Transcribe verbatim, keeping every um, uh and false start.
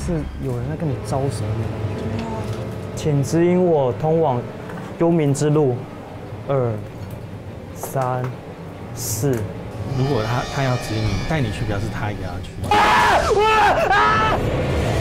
是有人在跟你招手的感觉。请指引我通往幽冥之路。二、三、四。 如果他他要指引你带你去，表示他也要去。